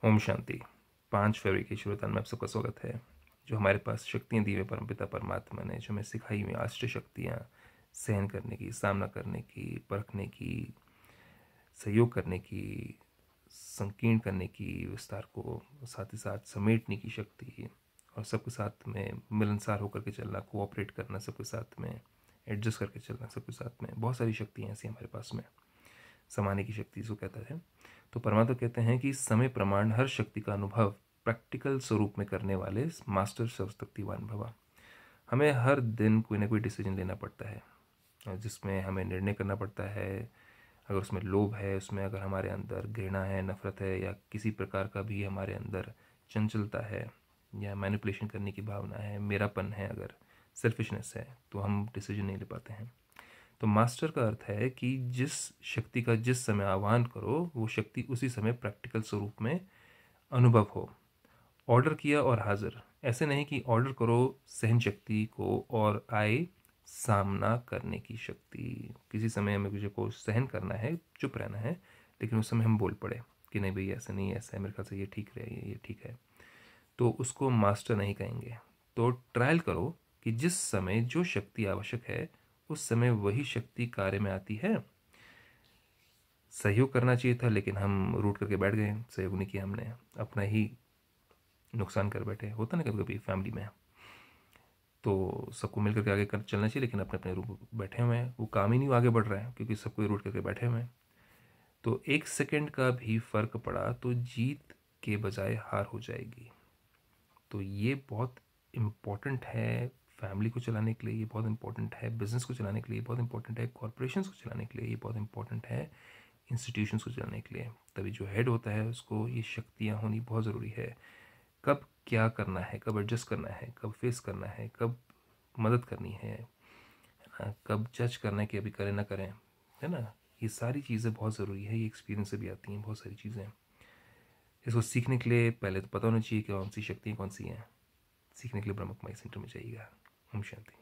ओम शांति। 5 फरवरी की श्रोतान में आप सबका स्वागत है। जो हमारे पास शक्तियाँ दी हुई परमपिता परमात्मा ने, जो हमें सिखाई हुई अष्ट शक्तियाँ सहन करने की, सामना करने की, परखने की, सहयोग करने की, संकीर्ण करने की, विस्तार को साथ ही साथ समेटने की शक्ति, और सबके साथ में मिलनसार होकर के चलना, कोऑपरेट करना, सबके साथ में एडजस्ट करके चलना, सबके साथ में, बहुत सारी शक्तियाँ ऐसी हमारे पास में, समाने की शक्ति इसको कहता है। तो परमात्मा कहते हैं कि समय प्रमाण हर शक्ति का अनुभव प्रैक्टिकल स्वरूप में करने वाले मास्टर सर्वशक्तिवान भवा। हमें हर दिन कोई ना कोई डिसीजन लेना पड़ता है, जिसमें हमें निर्णय करना पड़ता है। अगर उसमें लोभ है, उसमें अगर हमारे अंदर घृणा है, नफरत है, या किसी प्रकार का भी हमारे अंदर चंचलता है, या मैनिपुलेशन करने की भावना है, मेरापन है, अगर सेल्फिशनेस है, तो हम डिसीजन नहीं ले पाते हैं। तो मास्टर का अर्थ है कि जिस शक्ति का जिस समय आह्वान करो, वो शक्ति उसी समय प्रैक्टिकल स्वरूप में अनुभव हो। ऑर्डर किया और हाजिर, ऐसे नहीं कि ऑर्डर करो सहन शक्ति को और आए सामना करने की शक्ति। किसी समय हमें मुझे को सहन करना है, चुप रहना है, लेकिन उस समय हम बोल पड़े कि नहीं भाई ऐसा नहीं, ऐसा है, मेरे ख्याल से ये ठीक है, ये ठीक है, तो उसको मास्टर नहीं कहेंगे। तो ट्रायल करो कि जिस समय जो शक्ति आवश्यक है, उस समय वही शक्ति कार्य में आती है। सहयोग करना चाहिए था, लेकिन हम रूट करके बैठ गए, सहयोग नहीं किया हमने, अपना ही नुकसान कर बैठे। होता ना कभी कभी फैमिली में, तो सबको मिल करके आगे कर चलना चाहिए, लेकिन अपने अपने रूप बैठे हुए हैं, वो काम ही नहीं आगे बढ़ रहा है, क्योंकि सबको रूट करके बैठे हुए हैं। तो 1 सेकंड का भी फर्क पड़ा तो जीत के बजाय हार हो जाएगी। तो ये बहुत इम्पॉर्टेंट है फैमिली को चलाने के लिए, ये बहुत इंपॉर्टेंट है बिजनेस को चलाने के लिए, बहुत इंपॉर्टेंट है कॉरपोरेशंस को चलाने के लिए, ये बहुत इंपॉर्टेंट है इंस्टीट्यूशंस को चलाने के लिए। तभी जो हेड होता है उसको ये शक्तियाँ होनी बहुत ज़रूरी है। कब क्या करना है, कब एडजस्ट करना है, कब फेस करना है, कब मदद करनी है ना, कब जज करना है कि अभी करें ना करें, है ना। ये सारी चीज़ें बहुत ज़रूरी है, ये एक्सपीरियंस से भी आती हैं बहुत सारी चीज़ें। इसको सीखने के लिए पहले तो पता होना चाहिए कि कौन सी शक्तियाँ कौन सी हैं। सीखने के लिए ब्रह्म कुमारी सेंटर में जाइएगा। ओम शांति।